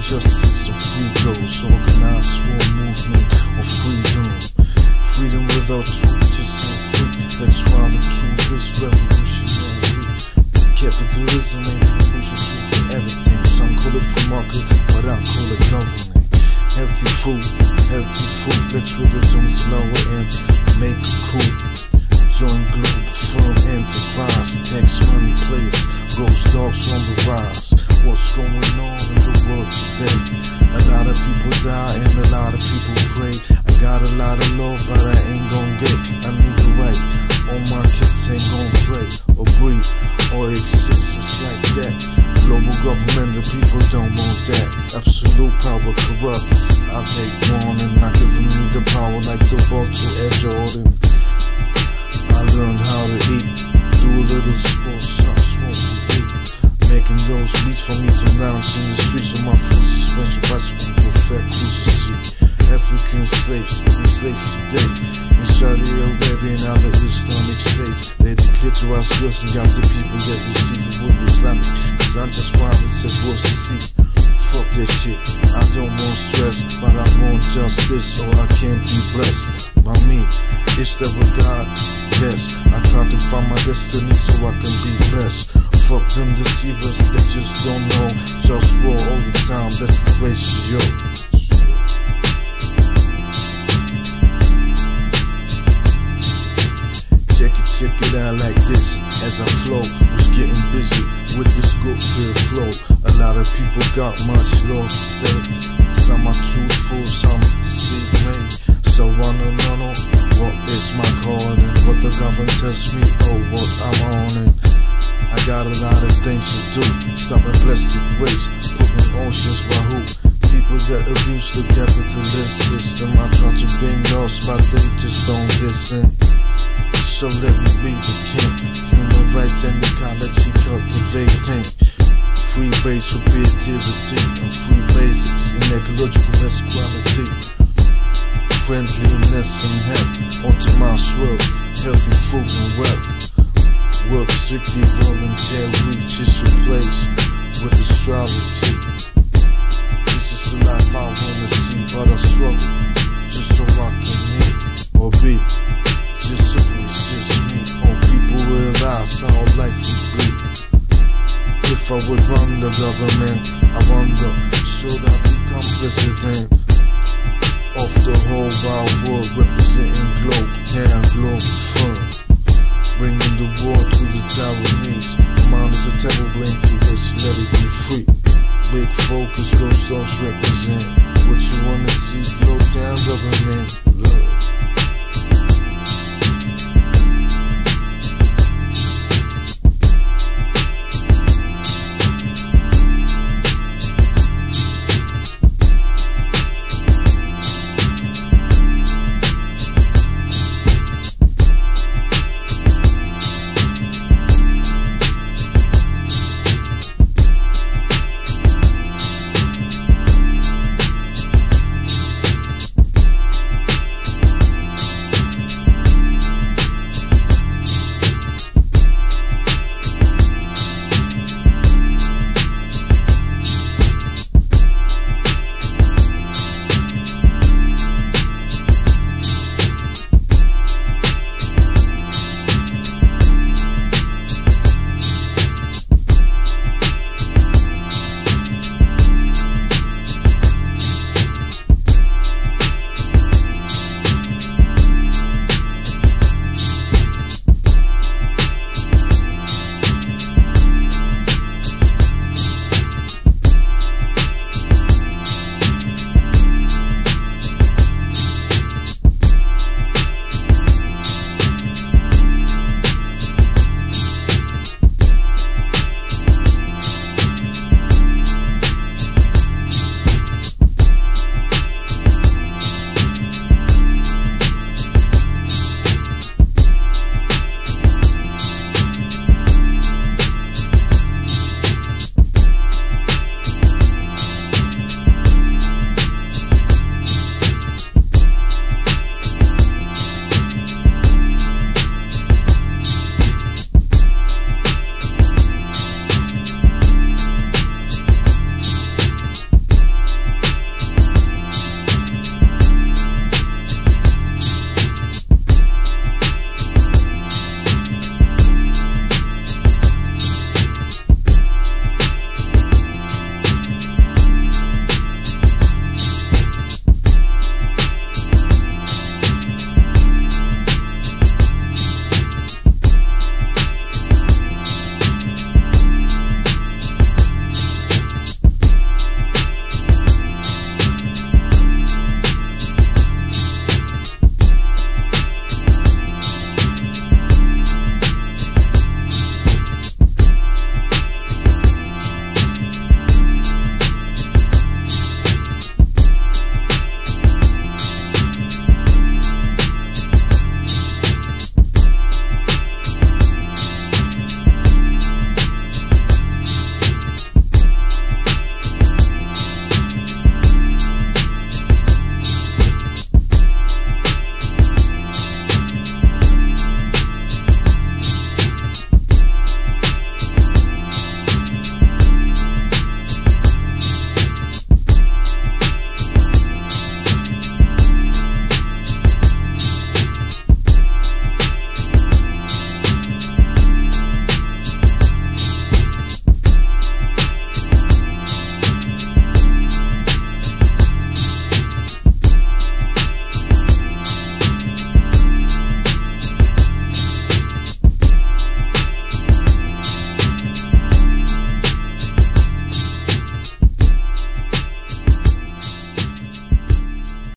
justice or free those, organized war movement or freedom. Freedom without truth just ain't free. That's why the truth is revolutionary. Capitalism ain't the crucial truth for everything. Some call it free market, but I call it government. Healthy food, let's trigger some slower and make it cool. Join global firm enterprise, tax money players, ghost dogs on the rise. What's going on in the world today? A lot of people die and a lot of people pray. I got a lot of love, but I ain't gon' get. I need a way. All my kids ain't gon' play or breathe or exist just like that. Global government, the people don't want that. Absolute power corrupts. I take warning, not giving me the power like the ball to Ed Jordan. I learned how to eat, do a little sports, start smoking weed. Making those beats for me to lounge in the streets of my full suspension bicycle, perfect cruiser seat. African slaves, we slaves today. In Saudi Arabia and other Islamic states, they declare to us girls and got the people that receive it with Islamic. Cause I'm just wild, it's a gross to see. Fuck that shit, I don't want stress, but I want justice or I can't be blessed by me. It's that what God bless. I try to find my destiny so I can be best. Fuck them deceivers, they just don't know. Just war all the time, that's the ratio. Check it out like this, as I flow, was getting busy with this good feel flow. A lot of people got much love to say. Some are truthful, some deceive me. So I wanna know what is my calling, what the government tells me, oh what I'm on it. I got a lot of things to do, stopping plastic waste, putting oceans by who? People that abuse the capitalist system. I try to bring laws, but they just don't listen. So let me be the king. Human rights and ecology cultivating. Free base for creativity and free basics in ecological best quality. Friendliness and health, optimized world, healthy food and wealth. Work strictly volunteer, reaches your place with astrology. This is the life I wanna see, but I struggle just so I can hear or be. Just so resist me, or people realize how life could be. If I would run the government, I wonder, should I become president of the whole wide world, representing globe, town, globe firm, bringing the war to the Taiwanese. Mine is a terrible brain to waste, let it be free. Big focus, ghost dogs represent what you wanna see, globe, town, government, love.